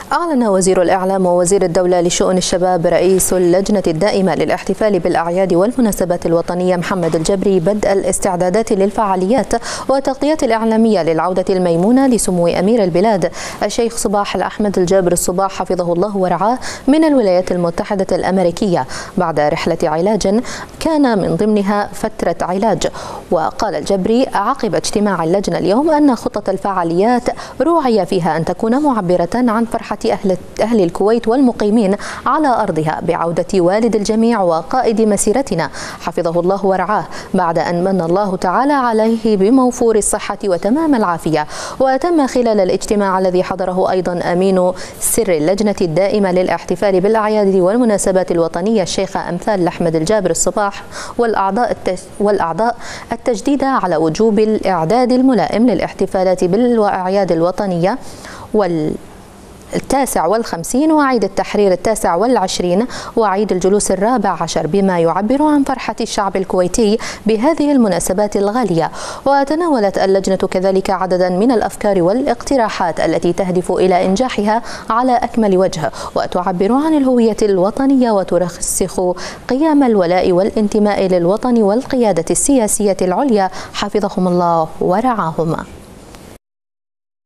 أعلن وزير الإعلام ووزير الدولة لشؤون الشباب رئيس اللجنة الدائمة للاحتفال بالأعياد والمناسبات الوطنية محمد الجبري بدء الاستعدادات للفعاليات والتغطيات الإعلامية للعودة الميمونة لسمو أمير البلاد الشيخ صباح الأحمد الجابر الصباح حفظه الله ورعاه من الولايات المتحدة الأمريكية بعد رحلة علاج كان من ضمنها فترة علاج. وقال الجبري عقب اجتماع اللجنة اليوم أن خطة الفعاليات روعي فيها أن تكون معبرة عن فرحة أهل الكويت والمقيمين على أرضها بعودة والد الجميع وقائد مسيرتنا حفظه الله ورعاه بعد أن من الله تعالى عليه بموفور الصحة وتمام العافية. وتم خلال الاجتماع الذي حضره أيضا أمين سر اللجنة الدائمة للاحتفال بالأعياد والمناسبات الوطنية الشيخ أمثال أحمد الجابر الصباح والأعضاء التجديد على وجوب الإعداد الملائم للاحتفالات بالأعياد الوطنية ال59 وعيد التحرير ال29 وعيد الجلوس ال14 بما يعبر عن فرحة الشعب الكويتي بهذه المناسبات الغالية. وتناولت اللجنة كذلك عددا من الأفكار والاقتراحات التي تهدف إلى إنجاحها على أكمل وجه وتعبر عن الهوية الوطنية وترسخ قيم الولاء والانتماء للوطن والقيادة السياسية العليا حفظهم الله ورعاهما.